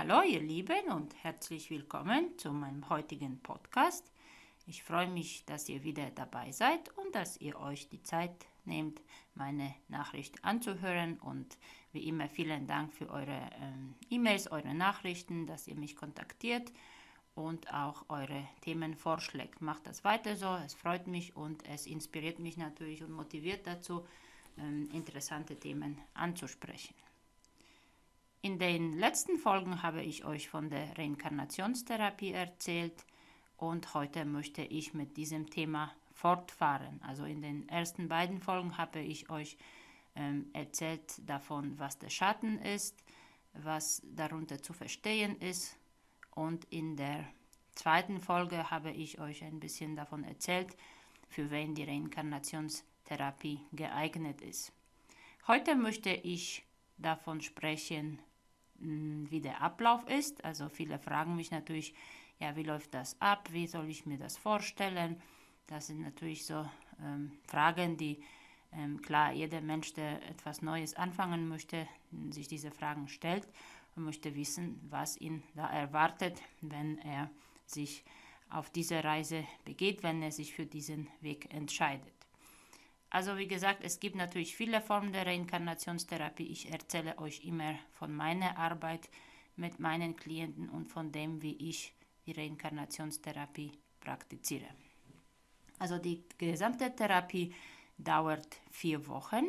Hallo ihr Lieben und herzlich willkommen zu meinem heutigen Podcast. Ich freue mich, dass ihr wieder dabei seid und dass ihr euch die Zeit nehmt, meine Nachricht anzuhören. Und wie immer vielen Dank für eure E-Mails, eure Nachrichten, dass ihr mich kontaktiert und auch eure Themenvorschläge. Macht das weiter so, es freut mich und es inspiriert mich natürlich und motiviert dazu, interessante Themen anzusprechen. In den letzten Folgen habe ich euch von der Reinkarnationstherapie erzählt und heute möchte ich mit diesem Thema fortfahren. Also in den ersten beiden Folgen habe ich euch erzählt davon, was der Schatten ist, was darunter zu verstehen ist, und in der zweiten Folge habe ich euch ein bisschen davon erzählt, für wen die Reinkarnationstherapie geeignet ist. Heute möchte ich davon sprechen, wie der Ablauf ist. Also viele fragen mich natürlich, ja, wie läuft das ab? Wie soll ich mir das vorstellen? Das sind natürlich so Fragen, die klar jeder Mensch, der etwas Neues anfangen möchte, sich diese Fragen stellt und möchte wissen, was ihn da erwartet, wenn er sich auf diese Reise begeht, wenn er sich für diesen Weg entscheidet. Also wie gesagt, es gibt natürlich viele Formen der Reinkarnationstherapie. Ich erzähle euch immer von meiner Arbeit mit meinen Klienten und von dem, wie ich die Reinkarnationstherapie praktiziere. Also die gesamte Therapie dauert 4 Wochen.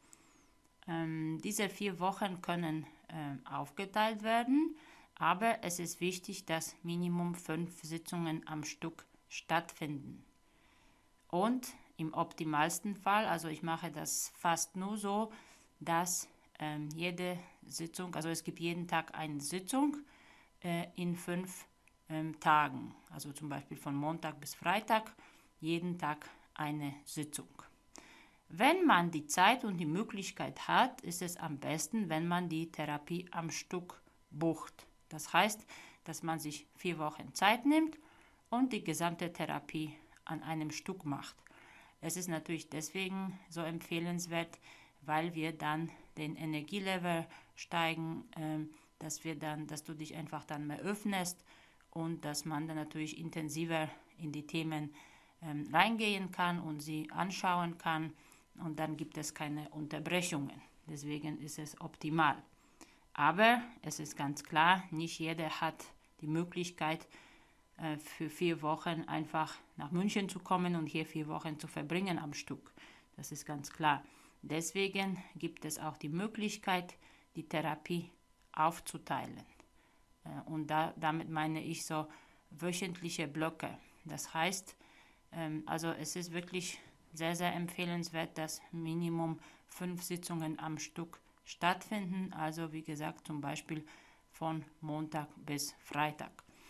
Diese 4 Wochen können aufgeteilt werden, aber es ist wichtig, dass Minimum 5 Sitzungen am Stück stattfinden. Und im optimalsten Fall, also ich mache das fast nur so, dass jede Sitzung, also es gibt jeden Tag eine Sitzung in 5 Tagen, also zum Beispiel von Montag bis Freitag, jeden Tag eine Sitzung. Wenn man die Zeit und die Möglichkeit hat, ist es am besten, wenn man die Therapie am Stück bucht. Das heißt, dass man sich 4 Wochen Zeit nimmt und die gesamte Therapie an einem Stück macht. Es ist natürlich deswegen so empfehlenswert, weil wir dann den Energielevel steigen, dass du dich einfach dann mehr öffnest und dass man dann natürlich intensiver in die Themen reingehen kann und sie anschauen kann, und dann gibt es keine Unterbrechungen. Deswegen ist es optimal. Aber es ist ganz klar, nicht jeder hat die Möglichkeit, für 4 Wochen einfach nach München zu kommen und hier 4 Wochen zu verbringen am Stück. Das ist ganz klar. Deswegen gibt es auch die Möglichkeit, die Therapie aufzuteilen. Und damit meine ich so wöchentliche Blöcke. Das heißt, also es ist wirklich sehr, sehr empfehlenswert, dass Minimum 5 Sitzungen am Stück stattfinden. Also wie gesagt, zum Beispiel von Montag bis Freitag.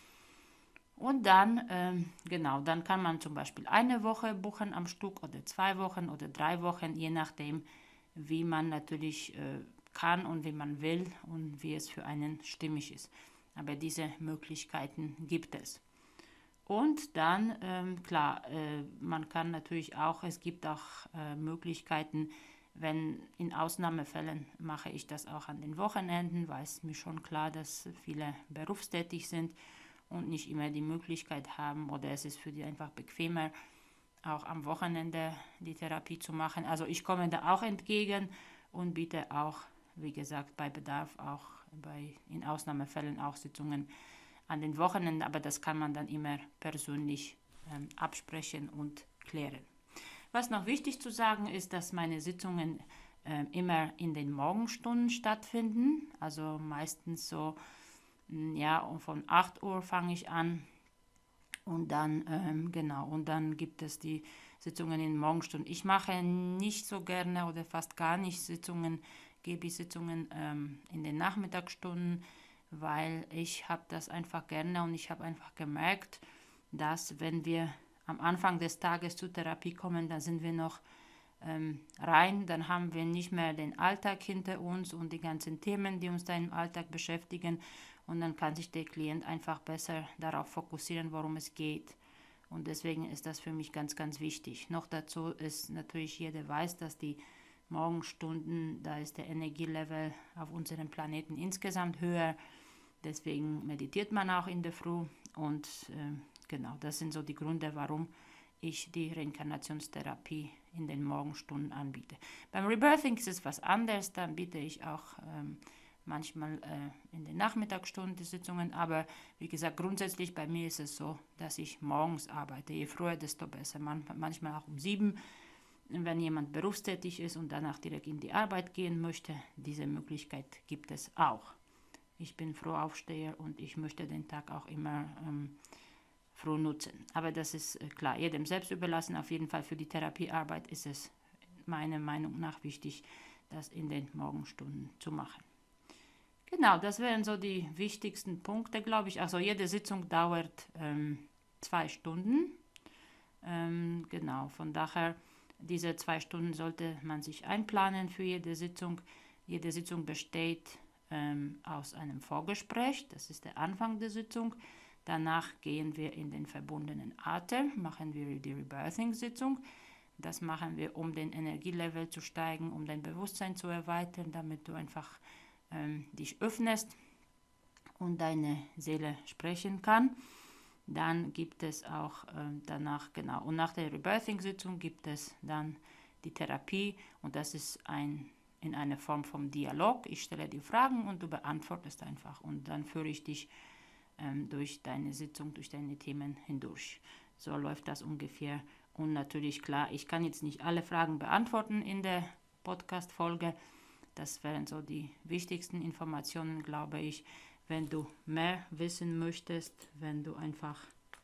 Und dann, dann kann man zum Beispiel eine Woche buchen am Stück oder 2 Wochen oder 3 Wochen, je nachdem, wie man natürlich kann und wie man will und wie es für einen stimmig ist. Aber diese Möglichkeiten gibt es. Und dann, man kann natürlich auch, es gibt auch Möglichkeiten, wenn in Ausnahmefällen mache ich das auch an den Wochenenden, weil es mir schon klar, dass viele berufstätig sind und nicht immer die Möglichkeit haben, oder es ist für die einfach bequemer, auch am Wochenende die Therapie zu machen. Also ich komme da auch entgegen und biete auch, wie gesagt, bei Bedarf auch in Ausnahmefällen auch Sitzungen an den Wochenenden, aber das kann man dann immer persönlich absprechen und klären. Was noch wichtig zu sagen ist, dass meine Sitzungen immer in den Morgenstunden stattfinden, also meistens so, und von 8 Uhr fange ich an und dann, und dann gibt es die Sitzungen in den Morgenstunden. Ich mache nicht so gerne oder fast gar nicht gebe ich Sitzungen in den Nachmittagsstunden, weil ich habe das einfach gerne und ich habe einfach gemerkt, dass wenn wir am Anfang des Tages zur Therapie kommen, dann sind wir noch rein, dann haben wir nicht mehr den Alltag hinter uns und die ganzen Themen, die uns da im Alltag beschäftigen, und dann kann sich der Klient einfach besser darauf fokussieren, worum es geht. Und deswegen ist das für mich ganz, ganz wichtig. Noch dazu ist natürlich, jeder weiß, dass die Morgenstunden, da ist der Energielevel auf unserem Planeten insgesamt höher. Deswegen meditiert man auch in der Früh und genau, das sind so die Gründe, warum ich die Reinkarnationstherapie in den Morgenstunden anbiete. Beim Rebirthing ist es was anderes, dann biete ich auch manchmal in den Nachmittagsstunden die Sitzungen, aber wie gesagt, grundsätzlich bei mir ist es so, dass ich morgens arbeite. Je früher, desto besser. Manchmal auch um 7, wenn jemand berufstätig ist und danach direkt in die Arbeit gehen möchte. Diese Möglichkeit gibt es auch. Ich bin Frühaufsteher und ich möchte den Tag auch immer früh nutzen. Aber das ist klar, jedem selbst überlassen. Auf jeden Fall für die Therapiearbeit ist es meiner Meinung nach wichtig, das in den Morgenstunden zu machen. Genau, das wären so die wichtigsten Punkte, glaube ich. Also jede Sitzung dauert 2 Stunden. Genau, von daher, diese 2 Stunden sollte man sich einplanen für jede Sitzung. Jede Sitzung besteht aus einem Vorgespräch, das ist der Anfang der Sitzung. Danach gehen wir in den verbundenen Atem, machen wir die Rebirthing-Sitzung. Das machen wir, um den Energielevel zu steigen, um dein Bewusstsein zu erweitern, damit du einfach dich öffnest und deine Seele sprechen kann. Dann gibt es auch danach, genau, und nach der Rebirthing-Sitzung gibt es dann die Therapie und das ist in einer Form vom Dialog. Ich stelle dir Fragen und du beantwortest einfach und dann führe ich dich durch deine Sitzung, durch deine Themen hindurch. So läuft das ungefähr. Und natürlich, klar, ich kann jetzt nicht alle Fragen beantworten in der Podcast-Folge. Das wären so die wichtigsten Informationen, glaube ich. Wenn du mehr wissen möchtest, wenn du einfach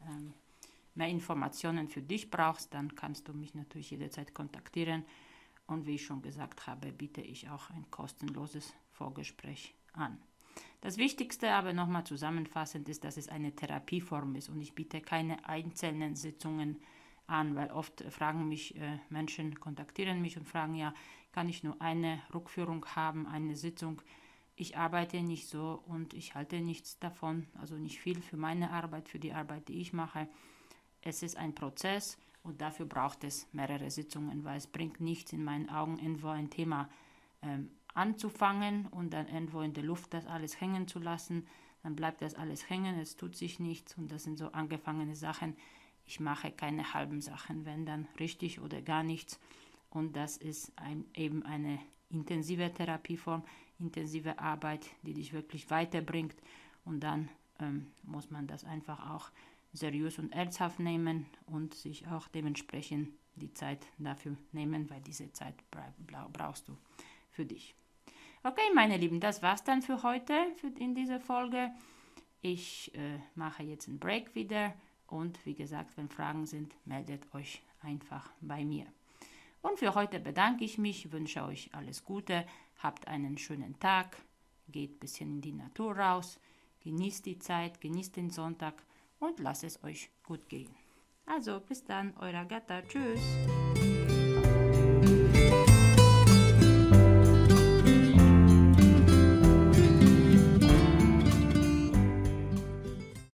mehr Informationen für dich brauchst, dann kannst du mich natürlich jederzeit kontaktieren. Und wie ich schon gesagt habe, biete ich auch ein kostenloses Vorgespräch an. Das Wichtigste aber nochmal zusammenfassend ist, dass es eine Therapieform ist und ich biete keine einzelnen Sitzungen an, weil oft fragen mich Menschen, kontaktieren mich und fragen, ja, kann ich nur eine Rückführung haben, eine Sitzung? Ich arbeite nicht so und ich halte nichts davon, also nicht viel für meine Arbeit, für die Arbeit, die ich mache. Es ist ein Prozess und dafür braucht es mehrere Sitzungen, weil es bringt nichts in meinen Augen, irgendwo ein Thema anzufangen und dann irgendwo in der Luft das alles hängen zu lassen. Dann bleibt das alles hängen, es tut sich nichts und das sind so angefangene Sachen. Ich mache keine halben Sachen, wenn dann richtig oder gar nichts. Und das ist eben eine intensive Therapieform, intensive Arbeit, die dich wirklich weiterbringt. Und dann muss man das einfach auch seriös und ernsthaft nehmen und sich auch dementsprechend die Zeit dafür nehmen, weil diese Zeit brauchst du für dich. Okay, meine Lieben, das war's dann für heute in dieser Folge. Ich mache jetzt einen Break wieder und wie gesagt, wenn Fragen sind, meldet euch einfach bei mir. Und für heute bedanke ich mich, wünsche euch alles Gute, habt einen schönen Tag, geht ein bisschen in die Natur raus, genießt die Zeit, genießt den Sonntag und lasst es euch gut gehen. Also bis dann, eure Agatha, tschüss.